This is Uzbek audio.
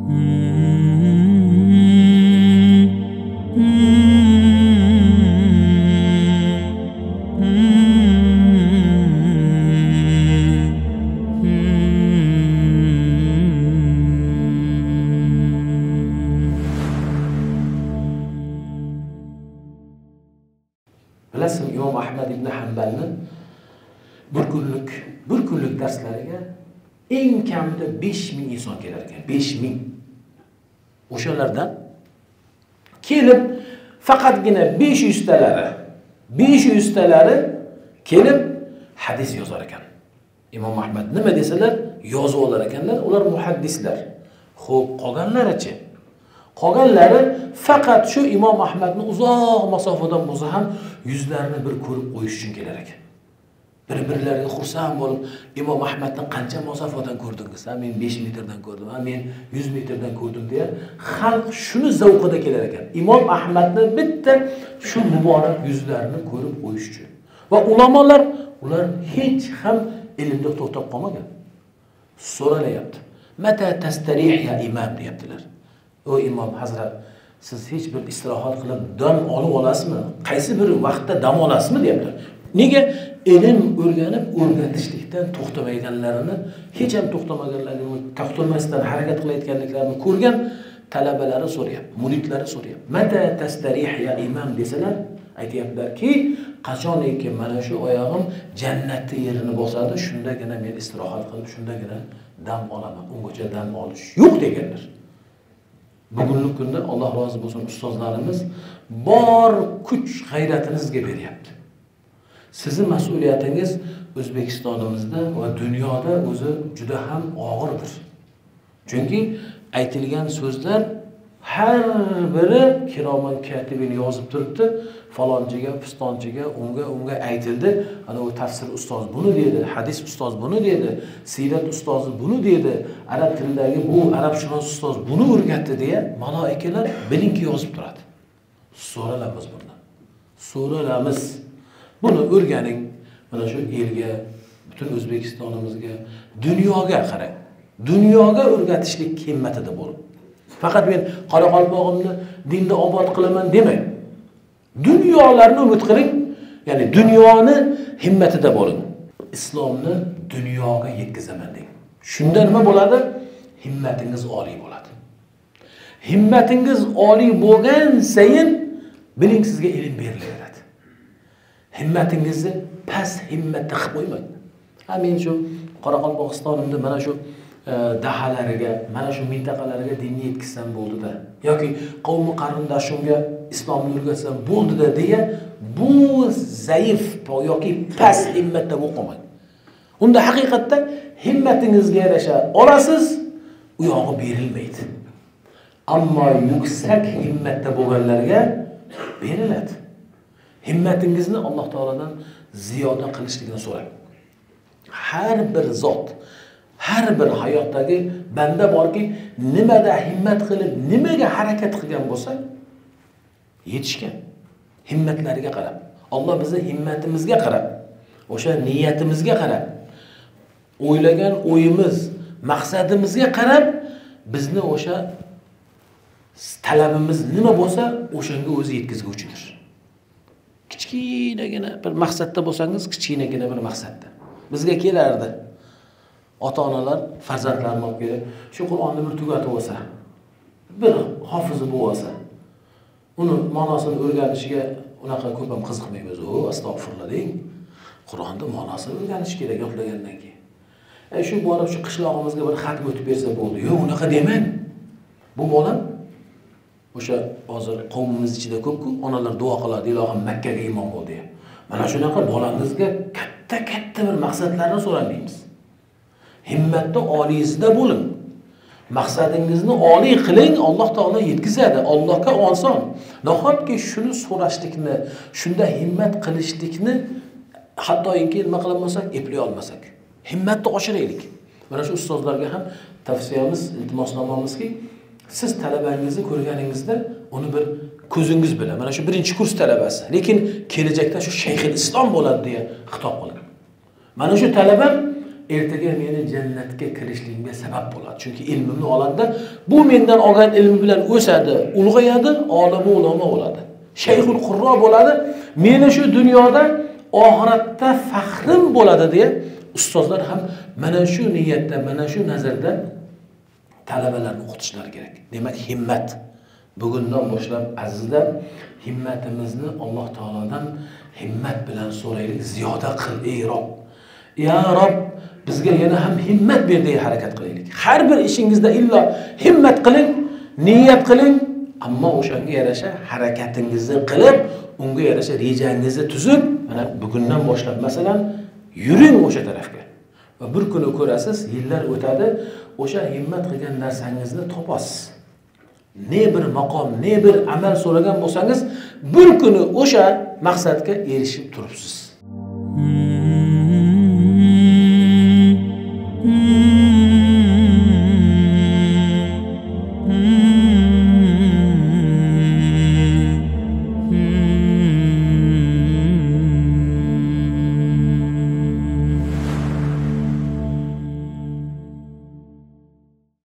Bilasizmi, İmom Ahmad ibn Hanbalni bir kunlik darslariga eng kamida 5000 inson kelar ekan. 5000. O'shalardan kelib faqatgina 500 talari kelib hadis yozar ekan. İmom Ahmad nima desalar yozib olar ekanlar. Ular muhaddislar. Xo'p, qolganlari-chi? Qolganlari faqat shu İmom Ahmadni uzoq masofadan bo'lsa ham yuzlarini bir ko'rib qo'yish uchun kelar ekan. Bir-birlariga xursand bo'lib, İmom Ahmadni qancha masofadan ko'rdingiz? Ha, men 5 metrdan ko'rdim, ha, men 100 metrdan ko'rdim deya xalq shuni zavqida kelar ekan. İmom Ahmadni bitta shu muborak yuzlarini ko'rib qo'yish uchun. Va ulamolar ular hech ham ilmda to'xtab qolmagan. So'ralayapti. Mata tastarih ya imam deyaptilar. O imom hazrat, siz hech bir istirohat qilib dam olib olasizmi? Qaysi bir vaqtda dam olasizmi deyaptilar. Nega? Ilm o'rganib o'rgatishlikdan to'xtamayganlarini, hech ham to'xtamasdan harakat qilayotganliklarini ko'rgan talabalari so'rayapti, muridlari so'rayapti. Mata tastarih ya imam desalar, aytayaptilarki, qachonki mana shu oyog'im jannatni yerini bosadi, shundagina men istirohat qilib, shundagina dam olaman. Ungacha dam olish yo'q deganlar. Bugungi kunda Alloh rozi bo'lsin, ustozlarimiz bor kuch g'ayratinizga beryapti. Sizning mas'uliyatingiz O'zbekistonimizda va dunyoda o'zi juda ham og'irdir. Chunki aytilgan so'zlar har biri kiroman katibin yozib turibdi. Falonchiga, pistonchiga, unga aytildi. Ana o tafsir ustoz buni dedi, hadis ustoz buni dedi, sirat ustozi buni dedi, arab tilidagi bu arabshunos ustoz buni o'rgatdi deya malaikalar bilingki yozib turadi. So'ralamiz bundan. So'ralamiz. Buni o'rganing. Mana shu elga, butun O'zbekistonimizga, dunyoga qarang. Dunyoga o'rgatishlik himmatida bo'lib. Faqat men Qoraqalpog'imni dinda obod qilaman demang. Dunyolarni umid qiling, ya'ni dunyoni himmatida bo'ling. Islomni dunyoga yetkazaman deng. Shunda nima bo'ladi? Himmatingiz oliy bo'ladi. Himmatingiz oliy bo'lgan sayin biling sizga ilm berilaveradi. Himmatingizni past himmatda qilib qo'ymang. Ha, men shu Qoraqalpog'istonimda mana shu dahalariga, mana shu mintaqalarga dinni yetkazsam bo'ldi-da, yoki qavmi qarindoshimga islomni o'rgatsam bo'ldi-da deya bu zaif yoki past himmatda bo'lmang. Unda haqiqatda himmatingizga yarasha olasiz, u yog'i berilmaydi. Ammo yuksak himmatda bo'lganlarga beriladi. Himmatingizni Alloh taoladan ziyoda qilishligini so'rang. Har bir zot, har bir hayotdagi banda borki, nimada himmat qilib, nimaga harakat qilgan bo'lsa, yetishgan. Himmatlariga qarab. Alloh bizni himmatimizga qarab, o'sha niyatimizga qarab, o'ylagan o'yimiz, maqsadimizga qarab bizni o'sha talabimiz nima bo'lsa, o'shanga o'zi yetkazuvchidir. Kichkinagina bir maqsadda bo'lsangiz, kichkinagina bir maqsadda. Bizga kelardi. Ota-onalar farzandlarini olib kelib, shu Qur'onni bir tugatib olsa, bir hofizi bo'lsa, uni ma'nosini o'rganishiga unaqa ko'p ham qiziqmaymiz. O, astag'firullah deng. Qur'onni ma'nosini o'rganish kerak yo'qlagandan keyin. Shu borib shu qishlog'imizga bir xat o'tib bersa bo'ldi. Yo'q, unaqa demang. Bu bolam o'sha hozir qavmimiz ichida ko'p-ku onalar duo qiladi, ilohim Makkaga imom bo'l deya. Mana shunaqa bolangizga katta bir maqsadlarni so'raymiz. Himmatni oliyizda bo'ling. Maqsadingizni oliy qiling, Alloh taolo yetkazadi. Allohga oson. Nahotki shuni so'rashlikni, shunda himmat qilishlikni hattoki nima qilmasak, eplay olmasak. Himmatni oshiraylik. Mana shu ustozlarga ham tavsiyamiz, iltimosnomamizki, siz talabangizni ko'rganingizda uni bir ko'zingiz bilan, mana shu birinchi kurs talabasi, lekin kelajakda shu shayxul islom bo'ladi deya xitob qiling. Mana shu talabam ertaga meni jannatga kirishligimga sabab bo'ladi. Chunki ilmimni oladi, bu mendan olgan ilmi bilan o'sadi, ulg'ayadi, olimi ulamo bo'ladi. Shayxul Qurro bo'ladi. Meni shu dunyoda oxiratda faxrim bo'ladi deya ustozlar ham mana shu niyatda, mana shu nazarda talabalarni o'qitishlari kerak. Demak, himmat. Bugundan boshlab azizlar, himmatimizni Alloh taolodan himmat bilan so'raylik. Ziyoda qil ey Rob. Ya Rob, bizga yana ham himmat ber deya harakat qilaylik. Har bir ishingizda illo himmat qiling, niyat qiling, ammo o'shanga yarasha harakatingizni qilib, unga yarasha rejangizni tuzib, mana bugundan boshlab masalan yuring o'sha tarafga. Va bir kuni ko'rasiz, yillar o'tadi, o'sha himmat qilgan narsangizni topasiz. Ne bir maqom, ne bir amal so'ragan bo'lsangiz, bir kuni o'sha maqsadga erishib turibsiz.